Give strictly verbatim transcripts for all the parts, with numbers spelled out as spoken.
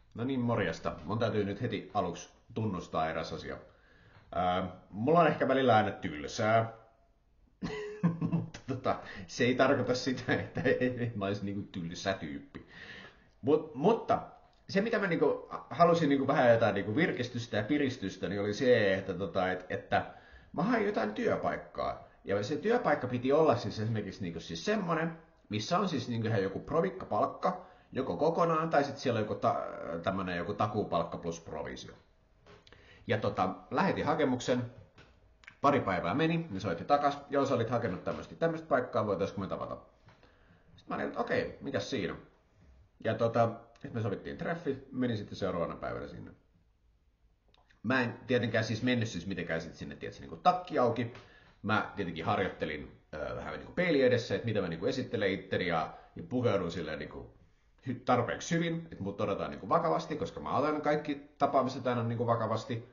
No niin, morjesta. Mun täytyy nyt heti aluksi tunnustaa eräs asia. Ää, mulla on ehkä välillä aina tylsää, mutta tota, se ei tarkoita sitä, että mä olisin niinku tylsä tyyppi. Mut, mutta se, mitä mä niinku halusin niinku vähän jotain niinku virkistystä ja piristystä, niin oli se, että, tota, et, että mä hain jotain työpaikkaa. Ja se työpaikka piti olla siis esimerkiksi niinku siis semmonen, missä on siis niinku ihan joku provikkapalkka, joko kokonaan, tai sitten siellä on joku, ta, tämmönen joku takuupalkka plus provisio. Ja tota, lähetin hakemuksen, pari päivää meni, ne soitti takas, joo sä olit hakenut tämmöistä tämmöistä paikkaa, voitaisko me tavata. Sitten mä olin, että okei, mikäs siinä? Ja tota, sitten me sovittiin treffit, menin sitten seuraavana päivänä sinne. Mä en tietenkään siis mennyt siis mitenkään sit sinne, tietysti, niin kuin takki auki. Mä tietenkin harjoittelin äh, vähän niin kuin peili edessä, että mitä mä niin kuin esittelen itteni ja, ja pukeudun silleen niin kuin tarpeeksi hyvin, että mut odotetaan niin kuin vakavasti, koska mä otan kaikki tapaamiset aina niin kuin vakavasti.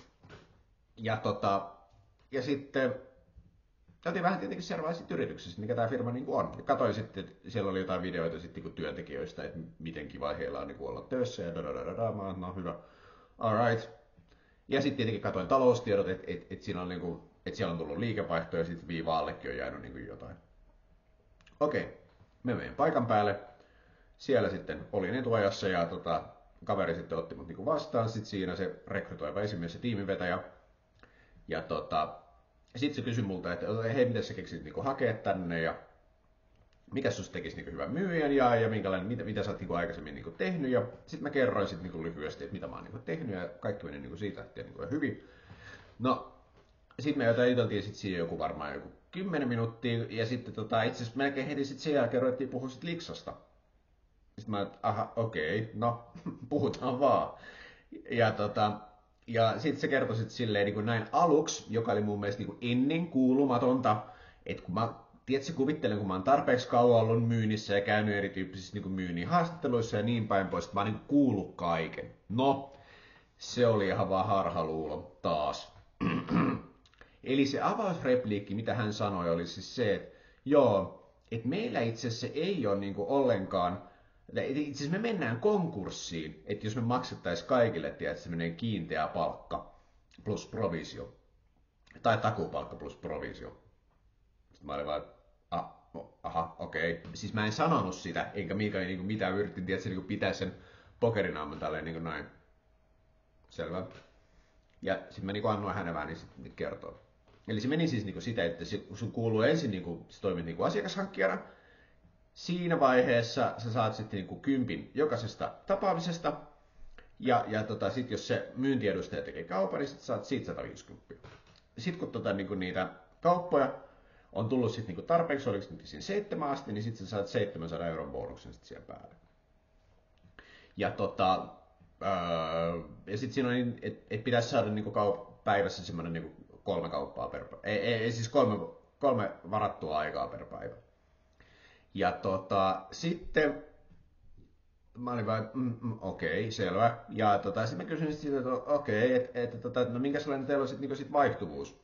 Ja, tota, ja sitten käytiin vähän tietenkin seuraavaisista yrityksistä, mikä tämä firma niin kuin on. Ja katsoin sitten, että siellä oli jotain videoita sitten niin kuin työntekijöistä, että miten kiva heillä on niin kuin olla töissä ja dadadadada, mä oon, no hyvä, alright. Ja sitten tietenkin katsoin taloustiedot, että et, et siinä on niin kuin, että siellä on tullut liikevaihtoja ja sitten viivaallekin on jäänyt niin kuin jotain. Okei, me menen paikan päälle. Siellä sitten olin etuajassa ja tota, kaveri sitten otti mut niinku vastaan. Sitten siinä se rekrytoiva esimies ja tiimivetäjä. Ja tota, sitten se kysyi multa, että hei, miten sä keksit niinku hakea tänne ja mikä susta tekisi niinku hyvän myyjän ja, ja minkälainen, mitä, mitä sä oot niinku aikaisemmin niinku tehnyt. Ja sitten mä kerroin sit niinku lyhyesti, että mitä mä oon niinku tehnyt ja kaikki meni niinku siitä lähtien niinku hyvin. No, sitten me jotain juteltiin sit siihen joku varmaan joku kymmenen minuuttia ja sitten tota, itse asiassa melkein heti sit sen jälkeen ruvettiin puhua sit liksasta. Sitten mä että aha, okei, no, puhutaan vaan. Ja, tota, ja sitten se kertoi sit silleen niin kuin näin aluksi, joka oli mun mielestä niin kuin ennen kuulumatonta, että kun mä, tiedätkö, kuvittelen, kun mä oon tarpeeksi kauan ollut myynnissä ja käynyt erityyppisissä niin kuin myynnin haastatteluissa ja niin päin pois, että mä oon niin kuullut kaiken. No, se oli ihan vaan harhaluulo taas. Eli se avausrepliikki, mitä hän sanoi, oli siis se, että joo, että meillä itse asiassa ei ole niin kuin ollenkaan. Itse asiassa me mennään konkurssiin, että jos me maksettaisiin kaikille, tiedät, se menee kiinteä palkka plus provisio. Tai takuupalkka plus provisio. Sitten mä olin vaan, ah, aha, okei. Okay. Siis mä en sanonut sitä, enkä Mika niin kuin mitään yritin, tiedät, niin kuin pitää sen pokerinaaman tälleen niin kuin näin. Selvä. Ja sitten mä niin annoin hänen vähän, niin sitten kertoo. Eli se meni siis niin kuin sitä, että sun kuuluu ensin, niin kuin, sä toimit niin kuin asiakashankkijana. Siinä vaiheessa sä saat sitten niinku kympin jokaisesta tapaamisesta. Ja, ja tota, sitten jos se myyntiedustaja tekee kaupan, niin sit saat siitä sata viisikymmentä. Sitten kun tota, niinku niitä kauppoja on tullut sit niinku tarpeeksi, oliko nyt siinä seitsemän asti, niin sitten sä saat seitsemänsadan euron bonuksen sit siellä päälle. Ja, tota, öö, ja sitten siinä on, niin, että et pitäisi saada niinku kaup- päivässä semmoinen niinku kolme kauppaa per päivä. Ei, ei, ei siis kolme, kolme varattua aikaa per päivä. Ja tota, sitten mä olin vaan, mm, mm, okei, okay, selvä. Ja tota, sitten mä kysyin siitä, että okei, okay, että et, tota, no minkä sellainen teillä on sitten niinku sit vaihtuvuus?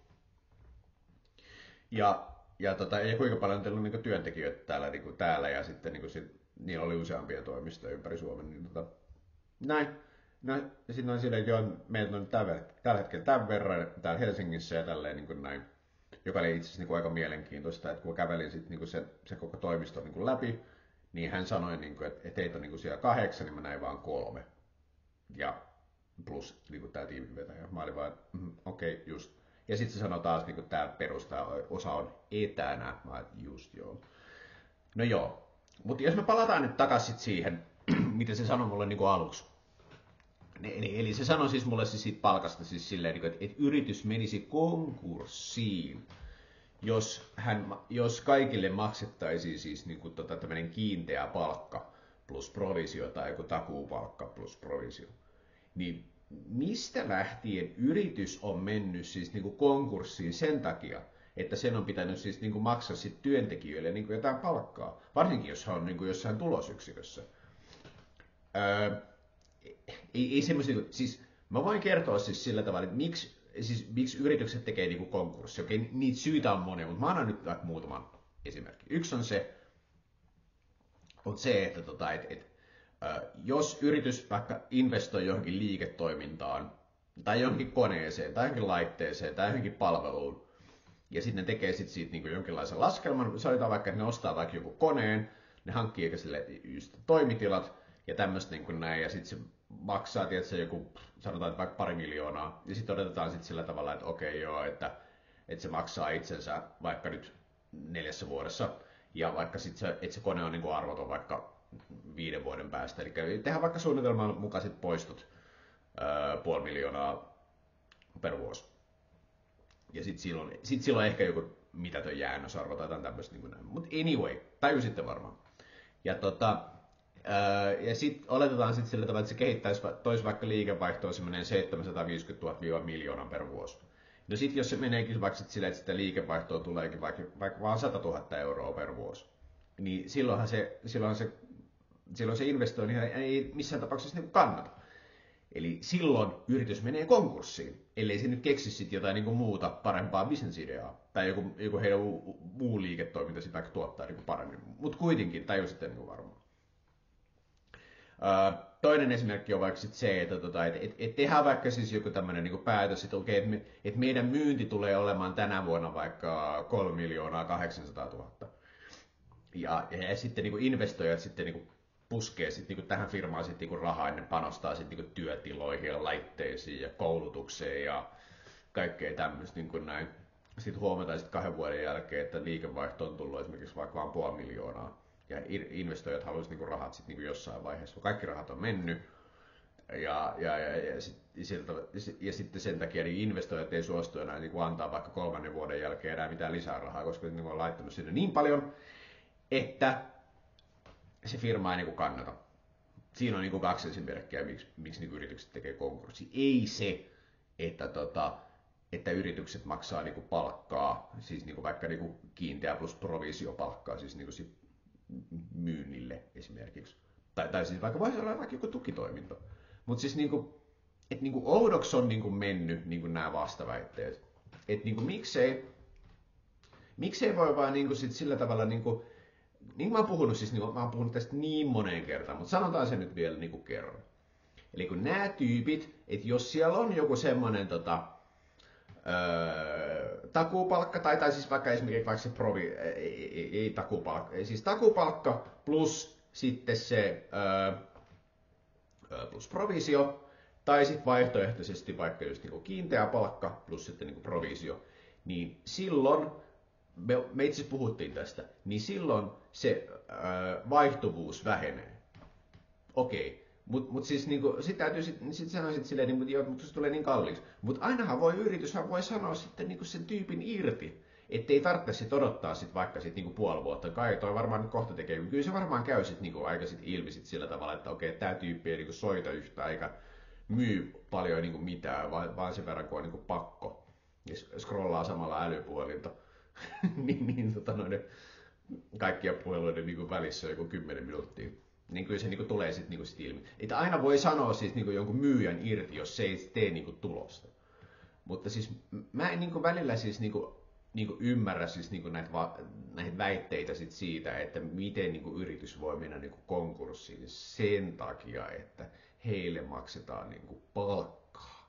Ja, ja, tota, ja kuinka paljon teillä on niinku työntekijöitä täällä, niinku, täällä ja sitten niinku sit, niillä oli useampia toimistoja ympäri Suomen. Niin, tota, näin. No, ja sitten on silleen, että joo, meillä on tällä, tällä hetkellä tämän verran täällä Helsingissä ja tälleen niin kuin näin. Joka oli itse asiassa niin aika mielenkiintoista, että kun kävelin sit niin sen, sen koko toimiston niin läpi, niin hän sanoi, niin kuin, että teitä on niin siellä kahdeksan, niin mä näin vaan kolme. Ja plus niin tämä tiimivetäjä. Mä olin vaan, mm, okei, okay, just. Ja sitten se sanoi taas, niin tämä perusta osa on etänä. Mä olin, just joo. No joo. Mutta jos me palataan nyt takaisin siihen, mitä se sanoi mulle niin aluksi. Eli, eli se sanoi siis mulle siis siitä palkasta siis silleen, että, että yritys menisi konkurssiin, jos, hän, jos kaikille maksettaisiin siis niin kuin tota, tämmöinen kiinteä palkka plus provisio tai joku takuupalkka plus provisio. Niin mistä lähtien yritys on mennyt siis niin kuin konkurssiin sen takia, että sen on pitänyt siis niin kuin maksaa sit työntekijöille niin kuin jotain palkkaa, varsinkin jos hän on niin kuin jossain tulosyksikössä. Öö, Ei, ei semmoisia, siis mä voin kertoa siis sillä tavalla, että miksi, siis, miksi yritykset tekee niinku konkurssi. Okei, niitä syitä on monia, mutta mä annan nyt muutaman esimerkki. Yksi on se, on se että tota, et, et, jos yritys vaikka investoi johonkin liiketoimintaan, tai johonkin koneeseen, tai johonkin laitteeseen, tai johonkin palveluun, ja sitten ne tekee sit siitä niin kuin jonkinlaisen laskelman, sanotaan vaikka, että ne ostaa vaikka joku koneen, ne hankkii eikä sille just toimitilat, ja tämmöistä niin kuin näin, ja sitten se maksaa, tietysti joku, sanotaan, että vaikka pari miljoonaa, ja sitten odotetaan sitten sillä tavalla, että okei joo, että, että se maksaa itsensä vaikka nyt neljässä vuodessa, ja vaikka sitten se, että se kone on niin kuin arvoton vaikka viiden vuoden päästä, eli tehdään vaikka suunnitelman mukaiset poistot, öö, puoli miljoonaa per vuosi. Ja sitten silloin, sit silloin ehkä joku mitätön jäännösarvo tai jotain tämmöistä. Niin mutta anyway, tajusitte varmaan. Ja, tota, ää, ja sitten oletetaan sit sillä tavalla, että se kehittäisi, toisi vaikka liikevaihtoa semmoinen seitsemänsataaviisikymmentätuhatta miljoonan per vuosi. No sitten jos se meneekin vaikka sit sillä, että sitä liikevaihtoa tuleekin vaikka, vaikka vaan satatuhatta euroa per vuosi, niin silloinhan se, silloinhan se, silloin se investointi ei missään tapauksessa niin kannata. Eli silloin yritys menee konkurssiin, ellei se nyt keksi sit jotain niin kuin muuta parempaa bisnesideaa. Tai joku, joku heidän muu liiketoiminta sitä vaikka tuottaa niin kuin paremmin. Mutta kuitenkin, tajusitte niin kuin varmaan. Uh, toinen esimerkki on vaikka sit se, että tota, et, et, et tehdään vaikka siis joku tämmöinen niin kuin päätös, että okay, et me, et meidän myynti tulee olemaan tänä vuonna vaikka kolme miljoonaa kahdeksansataatuhatta. Ja, ja, ja sitten niin kuin investoijat sitten niin kuin puskee sit niinku tähän firmaan sit niinku rahaa, ne panostaa sit niinku työtiloihin ja laitteisiin ja koulutukseen ja kaikkea tämmöistä niinku näin. Sitten huomataan sit kahden vuoden jälkeen, että liikevaihto on tullut esimerkiksi vaikka vain puoli miljoonaa. Ja investoijat haluaisivat niinku rahat sit niinku jossain vaiheessa. Kaikki rahat on mennyt. Ja, ja, ja, ja, sit, siltä, ja sitten sen takia niin investoijat ei suostu enää niinku antaa vaikka kolmannen vuoden jälkeen enää mitään lisää rahaa, koska ne on laittanut sinne niin paljon, että se firma ei niin kannata. Siinä on niin kaksi esimerkkiä, miksi, miksi niin yritykset tekee konkurssi. Ei se, että, tota, että yritykset maksaa niin palkkaa, siis niin vaikka niin kiinteä plus provisiopalkkaa, siis niin sit myynnille esimerkiksi. Tai, tai siis vaikka voisi olla vaikka joku tukitoiminto. Mutta siis niin kuin, että niin oudoksi on niin mennyt niin nämä vastaväitteet. Että niin miksei, miksei voi vaan niin sit sillä tavalla niin kuin, niin kuin mä oon puhunut, siis niin, mä oon puhunut tästä niin moneen kertaan, mutta sanotaan se nyt vielä niin kuin kerran. Eli kun nämä tyypit, että jos siellä on joku semmoinen tota, öö, takuupalkka, tai, tai siis vaikka esimerkiksi vaikka se provi, ei, ei, ei takuupalkka, ei, siis takuupalkka plus sitten se öö, plus provisio, tai sitten vaihtoehtoisesti vaikka just niin kuin kiinteä palkka plus sitten niin kuin provisio, niin silloin me, me itse puhuttiin tästä, niin silloin se äh, vaihtuvuus vähenee. Okei, mutta mut siis niinku, sit täytyy sit, sit sanoa sit silleen, niin, joo, mutta se tulee niin kalliiksi. Mutta ainahan voi yrityshän voi sanoa sitten niinku sen tyypin irti, ettei tarvitse sit odottaa sit vaikka sit niinku puoli vuotta. Kai toi varmaan nyt kohta tekee, kyllä se varmaan käy sit niinku aika sit ilmi sit sillä tavalla, että okei, tämä tyyppi ei niinku soita yhtään eikä myy paljon niinku mitään, vaan, vaan sen verran kun on niinku pakko. Ja scrollaa samalla älypuhelinta. niin, niin tota noiden kaikkia puheluiden niin välissä joku kymmenen minuuttia. Niin kyllä se niin kuin tulee sitten niin sit ilmi. Että aina voi sanoa siis niin kuin jonkun myyjän irti, jos se ei tee niin kuin tulosta. Mutta siis mä en niin kuin välillä siis niin kuin, niin kuin ymmärrä siis niin kuin näitä, va- näitä väitteitä sit siitä, että miten niin kuin yritys voi mennä niin kuin konkurssiin sen takia, että heille maksetaan niin kuin palkkaa.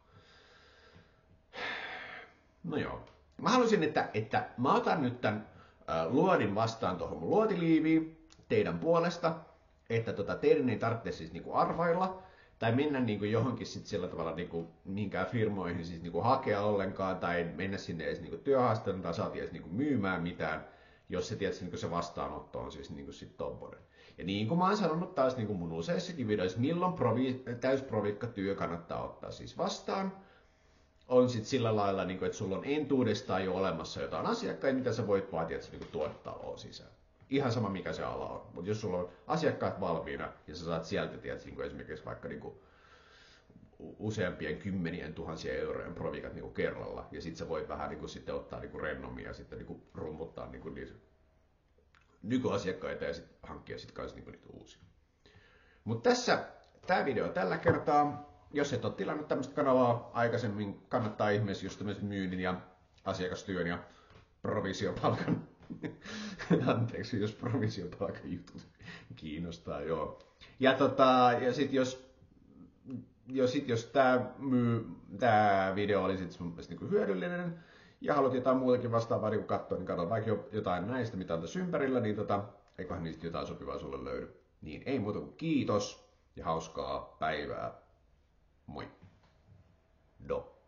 No joo. Mä halusin, että, että mä otan nyt tämän äh, luodin vastaan tuohon mun luotiliiviin teidän puolesta, että tota, teidän ei tarvitse siis niinku arvailla tai mennä niinku johonkin sit sillä tavalla niinku, mihinkään firmoihin siis niinku hakea ollenkaan tai mennä sinne edes niinku työhaastatteluun tai saati edes niinku myymään mitään, jos se, tietysti, niinku se vastaanotto on siis niinku sit tommonen. Ja niin kuin mä oon sanonut taas niinku mun useissakin videoissa, milloin provi, täysprovikka työ kannattaa ottaa siis vastaan, on sitten sillä lailla, että sulla on entuudestaan jo olemassa jotain asiakkaita, mitä sä voit vaatia, että sä niin tuoda taloon sisään. Ihan sama mikä se ala on. Mutta jos sulla on asiakkaat valmiina ja sä saat sieltä tiedät, niin esimerkiksi vaikka niin kuin useampien kymmenien tuhansien eurojen provikat niin kerralla, ja sitten sä voit vähän niin kuin, sitten ottaa niin rennomia ja sitten niin rummuttaa niin kuin, niitä nykyasiakkaita ja sitten hankkia sitten kanssa niin niitä uusia. Mutta tässä tämä video tällä kertaa. Jos et ole tilannut tämmöistä kanavaa aikaisemmin, kannattaa ihmeessä just tämmöisen myynnin ja asiakastyön ja provisiopalkan Anteeksi, jos provisiopalkan jutut kiinnostaa, joo. Ja, tota, ja sit jos, jos, sit, jos tää, myy, tää video oli sit sun mielestä niinku hyödyllinen ja haluat jotain muutakin vastaavaa niin katsoa, niin katso vaikka jotain näistä, mitä on tässä ympärillä, niin tota, eiköhän niistä jotain sopivaa sulle löydy. Niin ei muuta kuin kiitos ja hauskaa päivää. Moi. Do.